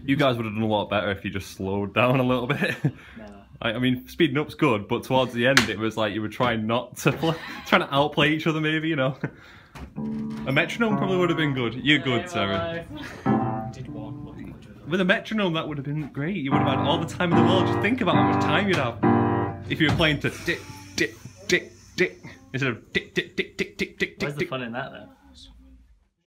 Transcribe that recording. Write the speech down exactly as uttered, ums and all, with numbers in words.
You guys would have done a lot better if you just slowed down a little bit. No. I, I mean, speeding up's good, but towards the end it was like you were trying not to play, trying to outplay each other maybe, you know. A metronome probably would have been good. You're good, Sarah. Did one. With a metronome that would have been great. You would have had all the time in the world. Just think about how much time you'd have if you were playing to tick, tick, tick, tick, instead of tick, tick, tick, tick, tick, tick, tick. Where's the fun in that then?